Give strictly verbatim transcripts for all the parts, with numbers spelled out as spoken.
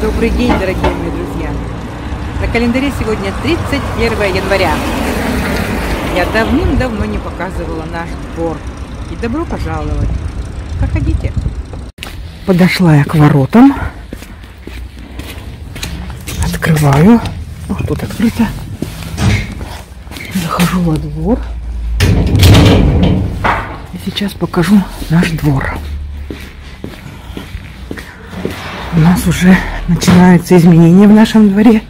Добрый день, дорогие мои друзья! На календаре сегодня тридцать первое января. Я давным-давно не показывала наш двор. И добро пожаловать! Проходите! Подошла я к воротам. Открываю. О, тут открыто. Захожу во двор. И сейчас покажу наш двор. У нас уже начинаются изменения в нашем дворе.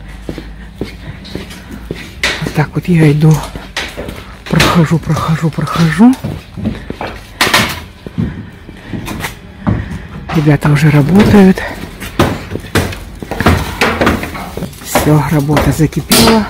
Вот так вот я иду, прохожу, прохожу, прохожу. Ребята уже работают. Все, работа закипела.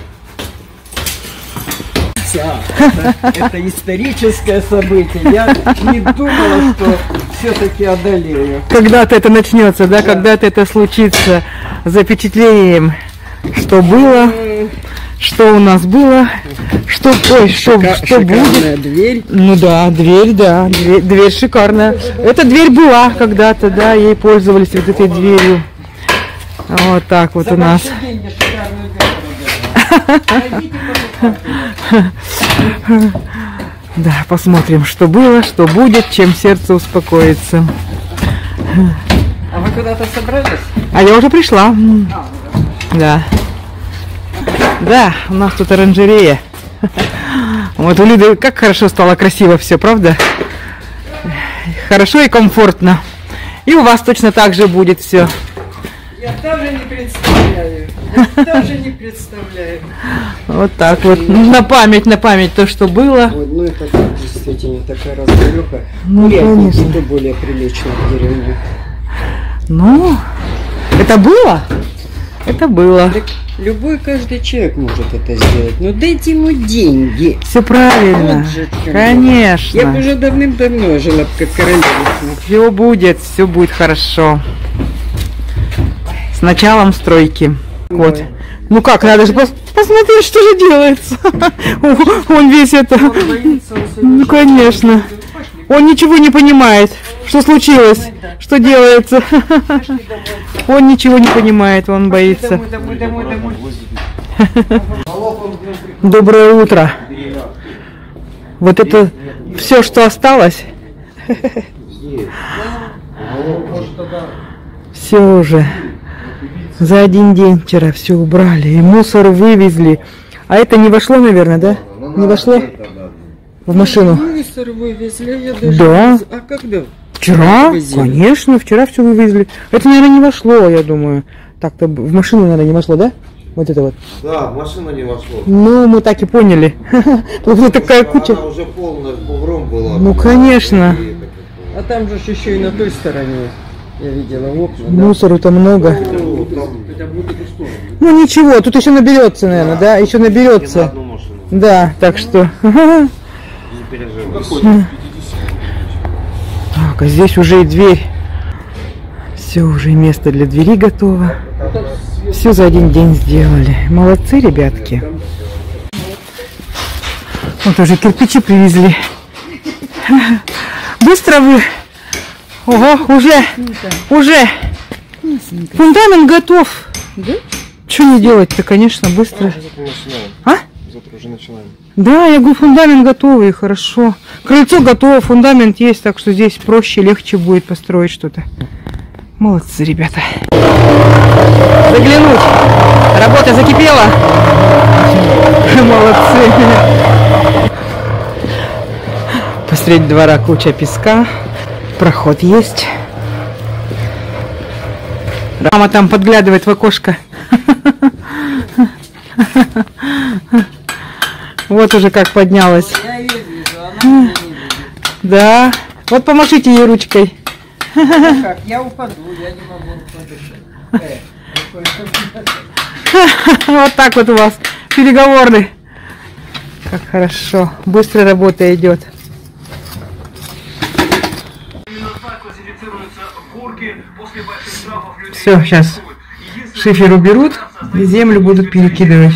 Это историческое событие. Я не думала, что все-таки одолею. Когда-то это начнется, да? Да. Когда-то это случится. Запечатлением, что было, что у нас было, что, ой, что, Шика, что будет. Дверь. Ну да, дверь, да, дверь, дверь шикарная. Эта дверь была когда-то, да, ей пользовались вот этой дверью. Вот так вот у нас. Да, посмотрим, что было, что будет, чем сердце успокоится. А вы куда-то собрались? А я уже пришла. Да. Да, у нас тут оранжерея. Вот у Лиды как хорошо стало, красиво все, правда? Хорошо и комфортно. И у вас точно так же будет все. Я даже не представляю. Я даже не представляю. Вот так вот. На память, на память то, что было. Вот, ну это действительно такая разбереха. Ну, конечно. Это более прилично в деревне. Ну, это было? Это было. Так любой, каждый человек может это сделать. Но дайте ему деньги. Все правильно. Вот же, конечно. Я бы уже давным-давно жила как королева. Все будет, все будет хорошо. С началом стройки. Вот. Ой. Ну как, надо же пос посмотреть, что же делается. Он весь это... Он боится, он Ну, конечно. Он ничего не понимает, что случилось, что делается. Он ничего не понимает, он боится. Доброе утро. Вот это все, что осталось. Все уже. За один день вчера все убрали. И мусор вывезли. А это не вошло, наверное, да? Не вошло? В машину? Мусор вывезли, я даже... Да. А когда? Вчера? Вывезли. Конечно, вчера все вывезли. Это, наверное, не вошло, я думаю. Так-то в машину, наверное, не вошло, да? Вот это вот. Да, в машину не вошло. Ну, мы так и поняли. Тут такая куча. Она уже полная бугром была. Ну, конечно. А там же еще и на той стороне, я видела, окна. Мусору-то много. Ну, там Ну, ничего, тут еще наберется, наверное, да? Еще не на наберется. одну машину. Да, так что... Не переживай. Так, а здесь уже и дверь. Все, уже и место для двери готово. Все за один день сделали. Молодцы, ребятки. Вот уже кирпичи привезли. Быстро вы. Ого, уже, уже. Фундамент готов. Да? Что не делать-то, конечно, быстро. А? Завтра уже начинаем. Да, я говорю, фундамент готовый, хорошо. Крыльцо готово, фундамент есть, так что здесь проще, легче будет построить что-то. Молодцы, ребята. Заглянуть. Работа закипела. Молодцы. Посреди двора куча песка. Проход есть. Мама там подглядывает в окошко. Вот уже как поднялась. Я ее вижу, она меня не видит. Да. Вот помашите ей ручкой. Ну как, я упаду, я не могу подышать. Э, Вот так вот у вас переговоры. Как хорошо. Быстро работа идет. Все, сейчас шифер уберут и землю будут перекидывать.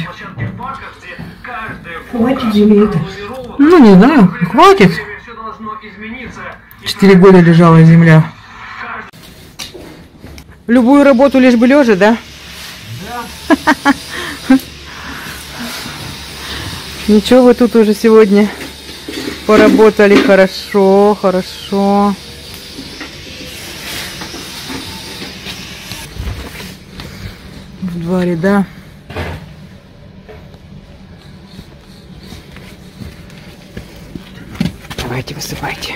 Хватит земли-то. Ну, не знаю, хватит. Четыре года лежала земля. Любую работу лишь бы лежа, да? Да. Ничего, вы тут уже сегодня поработали хорошо, хорошо. В два ряда. Давайте, высыпайте.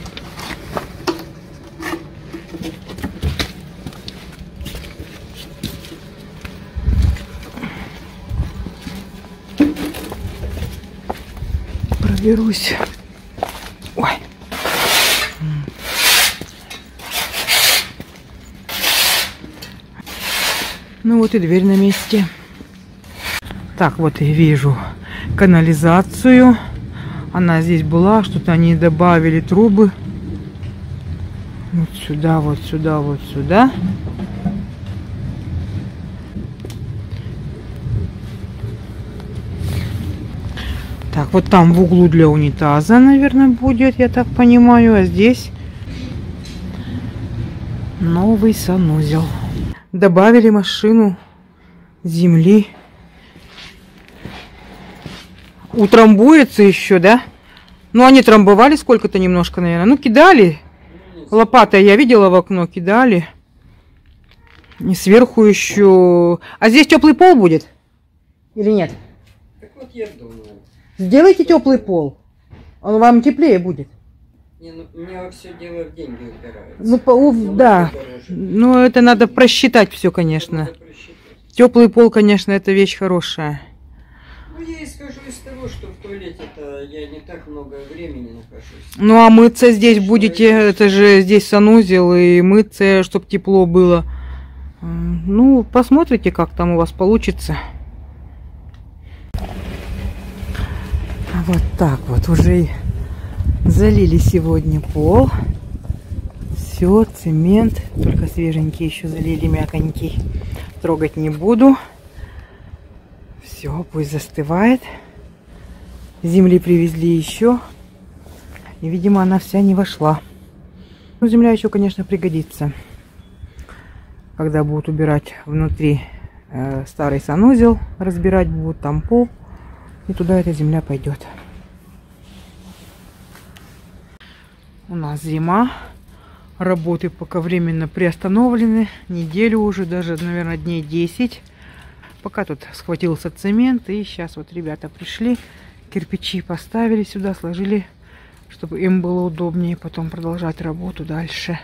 Проберусь. Ой. Ну вот и дверь на месте. Так, вот я вижу канализацию. Она здесь была, что-то они добавили трубы. Вот сюда, вот сюда, вот сюда. Так, вот там в углу для унитаза, наверное, будет, я так понимаю. А здесь новый санузел. Добавили машину земли. Утрамбуется еще, да? Ну, они трамбовали сколько-то немножко, наверное. Ну, кидали. Лопатой я видела в окно, кидали. И сверху еще... А здесь теплый пол будет? Или нет? Так вот я думаю. Сделайте теплый пол. Он вам теплее будет. Не, ну, у меня все дело в деньги упирается. Ну, по, у, да. Ну, это надо просчитать все, конечно. Надо просчитать. Теплый пол, конечно, это вещь хорошая. Ну, я исхожу из того, что в туалете-то я не так много времени нахожусь. Ну, а мыться здесь Что будете, это? это же здесь санузел, и мыться, чтобы тепло было. Ну, посмотрите, как там у вас получится. Вот так вот уже залили сегодня пол. Все, цемент, только свеженький еще залили, мяконький. Трогать не буду. Все, пусть застывает. Земли привезли еще. И, видимо, она вся не вошла. Ну, земля еще, конечно, пригодится. Когда будут убирать внутри э, старый санузел, разбирать будут там пол. И туда эта земля пойдет. У нас зима. Работы пока временно приостановлены. Неделю уже, даже, наверное, дней десять. Пока тут схватился цемент. И сейчас вот ребята пришли. Кирпичи поставили сюда, сложили, чтобы им было удобнее потом продолжать работу дальше.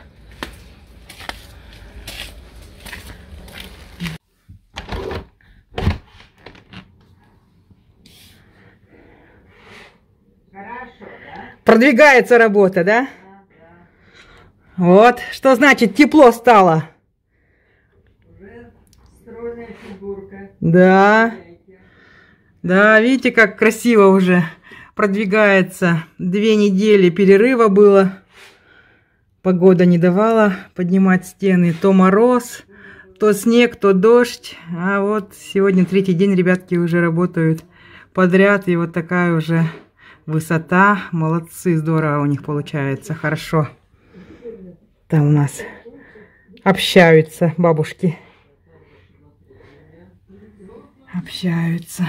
Продвигается работа, да? Вот, что значит тепло стало? Уже стройная фигурка. Да. Да, видите, как красиво уже продвигается. Две недели перерыва было. Погода не давала поднимать стены. То мороз, то снег, то дождь. А вот сегодня третий день ребятки уже работают подряд. И вот такая уже высота. Молодцы, здорово у них получается. Хорошо. Там у нас общаются бабушки. Общаются.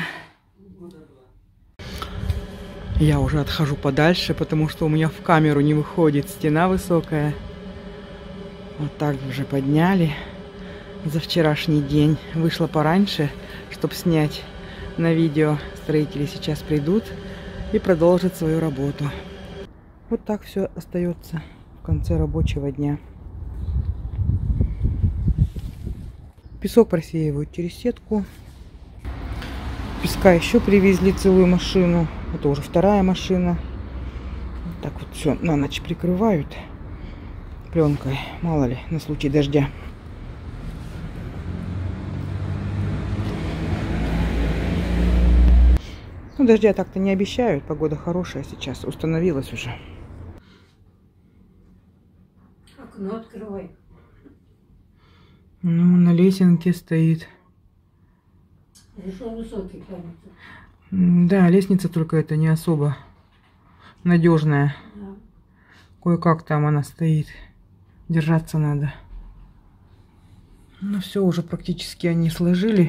Я уже отхожу подальше, потому что у меня в камеру не выходит, стена высокая. Вот так уже подняли за вчерашний день. Вышла пораньше, чтобы снять на видео. Строители сейчас придут и продолжат свою работу. Вот так все остается в конце рабочего дня. Песок просеивают через сетку. Песка еще привезли целую машину. Это уже вторая машина. Так вот все на ночь прикрывают пленкой. Мало ли, на случай дождя. Ну, дождя так-то не обещают. Погода хорошая сейчас. Установилась уже. Окно открывай. Ну, на лесенке стоит. Решил высокий, кажется. Да, лестница только это не особо надежная. Да. Кое-как там она стоит. Держаться надо. Ну все, уже практически они сложили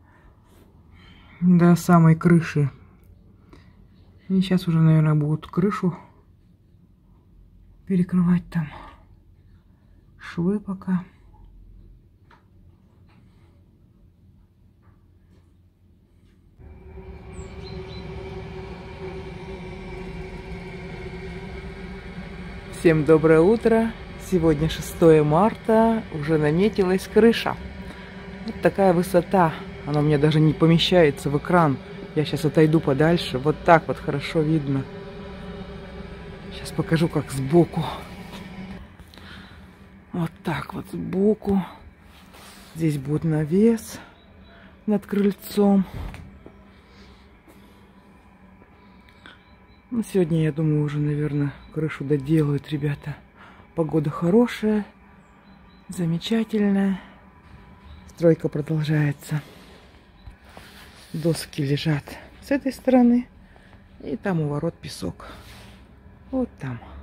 до самой крыши. И сейчас уже, наверное, будут крышу перекрывать там. Швы пока. Всем доброе утро. Сегодня шестое марта. Уже наметилась крыша. Вот такая высота. Она у меня даже не помещается в экран. Я сейчас отойду подальше. Вот так вот хорошо видно. Сейчас покажу, как сбоку. Вот так вот сбоку. Здесь будет навес над крыльцом. Ну, сегодня, я думаю, уже, наверное, крышу доделают ребята. Погода хорошая, замечательная. Стройка продолжается. Доски лежат с этой стороны. И там у ворот песок. Вот там.